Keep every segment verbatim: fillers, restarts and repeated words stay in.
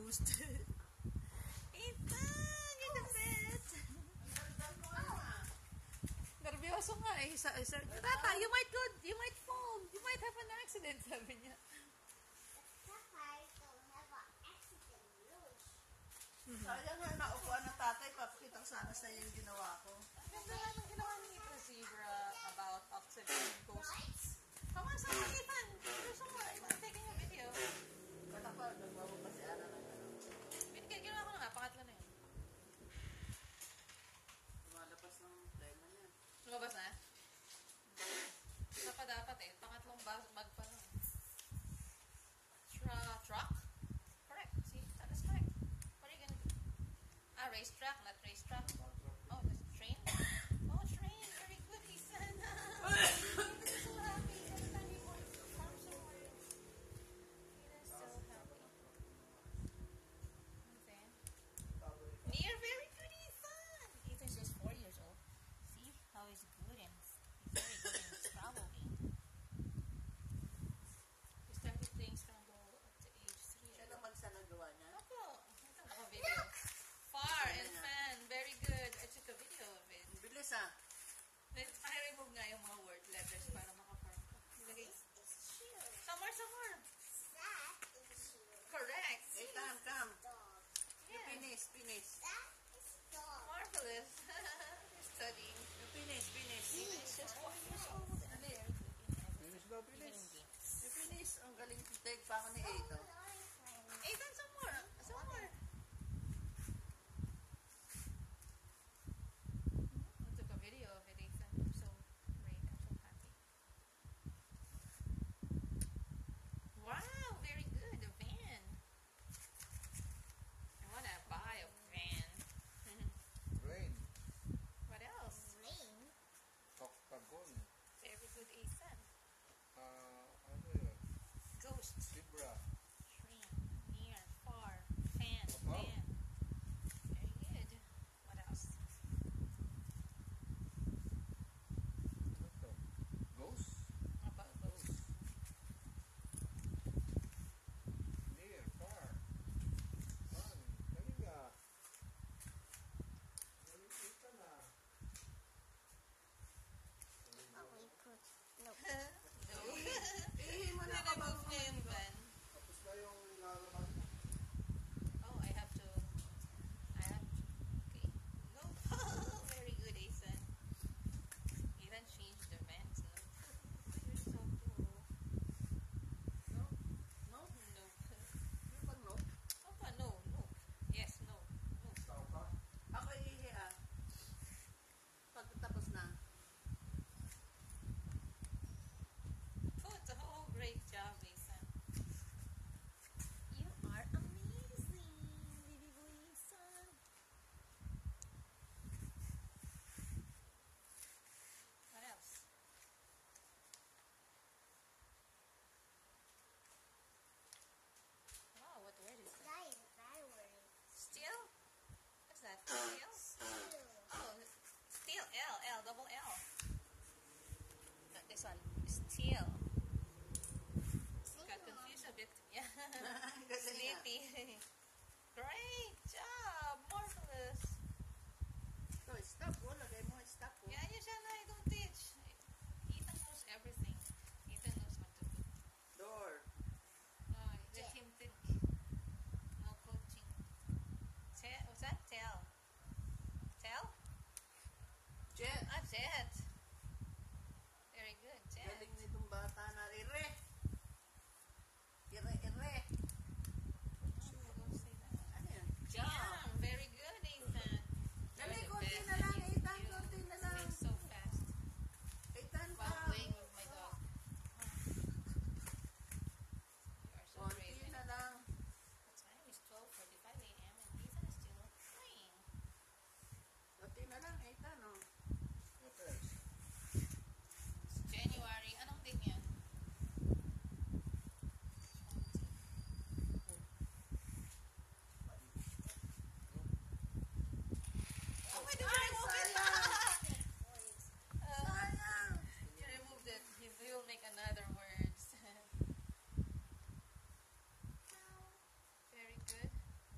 confused. Ethan, get the bed. Nervyoso nga eh. Sa, sa, Tata, you might go, you might fall. You might have an accident, sabi niya. Sayang nga, naupuan ng tatay, papakita ko sana sa iyo yung ginawa ko. Ganda nga ng ginawa ni Zebra about oxygen ghosts. Come on, sa Ethan. There's someone. I'm taking a video. Batak pa, nagbawa pa si Ana ng ano. Ginawa ko na nga, pangatlo na yun. Lumalapas ng plema niya. Lumabas na? Isa pa dapat eh. Pangatlong bag pa lang. Tra truck? Correct. See, that is correct. What are you gonna do? Ah, racetrack, not racetrack. Oh, that's train? Oh, train. Very good, Ethan. Ethan is so happy. Every time he wants to farm somewhere. Ethan is so happy. Okay. Near, very good, Ethan. Ethan's just four years old. See how he's good and he's very good in Scrabble game. He started playing Scrabble at the age three. Siya lang magsanagawa niya? Ako. Ito ako video. Far and fan. Very good. I took a video of it. Bilis ah. I-remove nga yung mga word letters para makafarm ko. Nilagay. Somewhere, somewhere. That is shoe. Correct. Hey, come, come. Dog. You Yeah. finish, finish. That is dog. Marvelous. Studying. You finish, finish. He's just four years old. And they're Finish daw, even in finish. games. You finish. Ang galing take pa ako ni Eito. Ethan, somewhere. Somewhere. I took a video of it, Ethan. I'm so great. I'm so happy. Wow, very good. A van. I want to buy a van. Rain. What else? Rain. Octagon. Very good, Ethan. Ah, ano yun? Ghost. Zebra. Train. Near. Far. Fan. Wow. Van. Very good. What else? Ano to? Ghost? About ghost. Near, far. Fun. Galing ka. Galing kita na. Oh, we could. No. No. Ihi mo na ako bago Nag-move niya yung van. Tapos na yung lalabas mo. Oh, I have to. I have to. Okay. No. Very good, Ethan. Ethan changed the vans. No. You're so cool. No? No? No. Yung pag no? Opa, no. No. Yes, no. No. Tao ka? Ako ihi ah. Pagkatapos na. Good. Oh, great job, Ethan. You are amazing, baby boy Ethan. What else? Wow, what word is that? That is a bad word. Steel? What's that? Steel? Ew. Oh, steel. L. L. Double L. Not this one. Steel. Got confused a bit. Yeah. Galing ah. Sleepy. Great job. Marvelous. So, stop. Wala. Lagay mo. Stop. Oh. Yeah, you said I don't teach. Ethan knows everything. Ethan knows what to do. Door. Oh, let him think. No coaching. Tell. What's that? Tell. Tell? Jet. Ah, Jet. Very good. Jet. Galing nitong bata na. Ire. Ire, ire. Oh, don't say that. Ano yan? Jam. Very good, Ethan. Dali, You're the konti best. na lang, You- Ethan, you konti na lang. think so fast. Eitan pa. While playing with my dog. You are so Konti brave. na lang. The time is twelve forty-five a m and Ethan is still playing. Konti na lang, Eitan, oh. What else? It's January. Anong date yan? Oh, wait, did you remove it? Uh, Sayang. you removed it. You will make another words. Very good.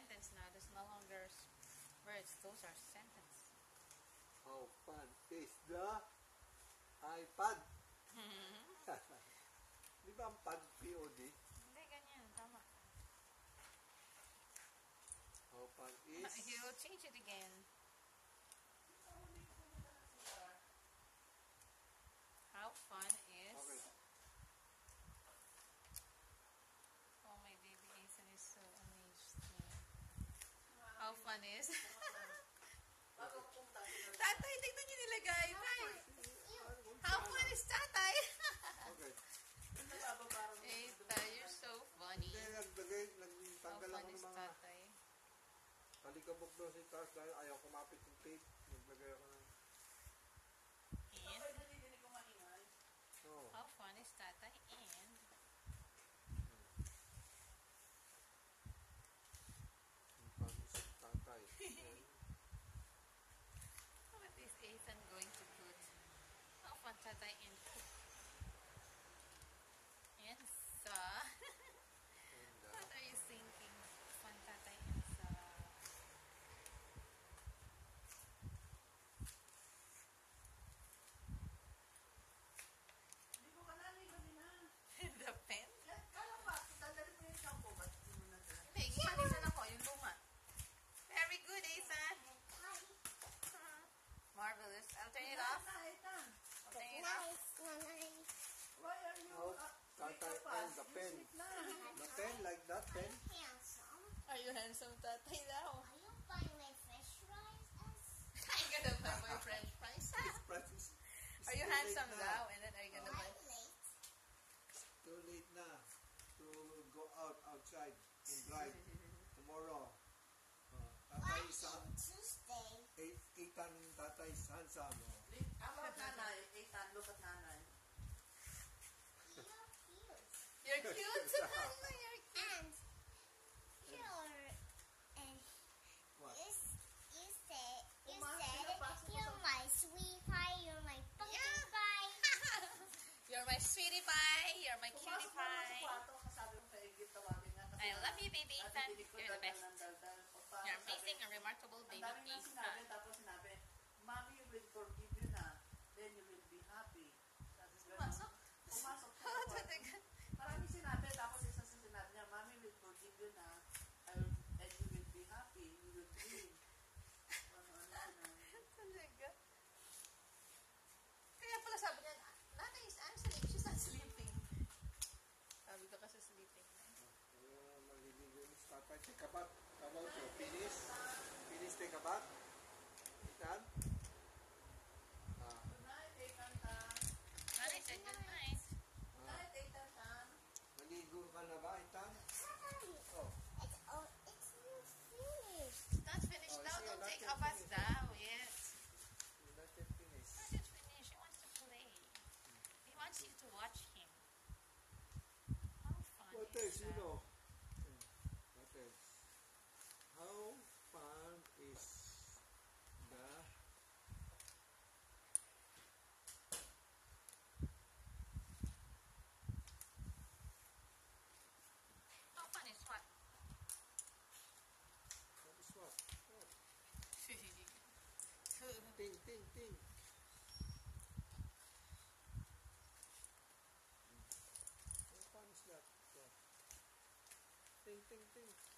sentence now. There's no longer s- words. Those are sentences. How fun is the iPad? Di ba ang pad P O D? Hindi, ganyan. Tama. How fun is... You will change it again. How fun is... Okay. Oh, my baby Ethan is so amazed. How fun is... Tatay, tignan niyo nilagay. Tay. How fun is tatay? Okay. Eta, you're so funny. Hindi, naglagay, How nagtanggal fun ako is ng mga tatay? kalikabok doon si Taas dahil ayaw kumapit yung tape. Naglagay ako ng... And Oh. how fun is tatay? And How fun is tatay? And... what is Ethan going to put? How fun tatay and cook? And sa. and uh, What are you thinking? Fun tatay and sa. Hindi ko ka naligo din na. The pen? Kala ba, dadali mo yung shampoo, ba't hindi mo nandala? Hindi, ginalisan ako. Yung luma. Very good, Ethan. Marvelous. I'll turn it off. Na, Ethan. I'll turn it off. Nice, nice. Why are you... Oh, uh, tatay make up and us? the You pen. sleep na. the pen, like that pen? Handsome. Are you handsome tatay daw? Are you buying my fish fries? I'm gonna buy my french fries. Practice. Are you handsome daw? And then are you gonna buy... Quite late. Too late na to go out outside and drive tomorrow. Uh, tatay Why is on Tuesday? eight, Ethan tatay is handsome. Oh. About nanay, Ethan, look at nanay. You're cute. You're cute. You're cute. And you're... And What? you, s- you said... You Uma, said pinapasok mo you're sa- my sweet pie, you're my pumpkin Yeah. pie. You're my sweetie pie. You're my cutie Pumasok mo naman sa pie. kwarto, kasabi mo kay Egip, tawagin nga. kasi I nga, love you, baby Ate Ethan. Didi ko You're the daldal best. ng daldal. O, paano You're sabi? amazing and remarkable, Ang baby dami nang sinabi, Ethan. tapos sinabi, Mommy will forgive you na, then you will be happy. Tapos ganun. Pumasok? Pumasok sa Oh, kwarto. talaga. Maraming sinabi, tapos isa sa sinabi niya, Mommy will forgive you na, I will, and you will be happy, you will dream. Ano-ano sinabi. Talaga. Kaya pala sabi niya, Nanay is answering. She's not sleeping. Sabi ko kasi sleeping na. Uh, maliligo yung tatay. Take a bath. How about you? Finish? Finish take a bath? Ethan? Ah. Good night, Ethan Tan. Nanay said good night. Good night, Ethan Tan. Naligo ka na ba, Ethan? Oh. It's, oh, it's not finished. It's not finished Oh, now. see, Don't not take yet a bath finished. now yet. You're not yet finished. Not yet finished. He wants to play. He wants you to watch him. How fun What is else, you that? know? What else? How fun is the... How fun is what? What is what? What? How Ting, ting, ting. How fun is that? What? Ting, ting, ting.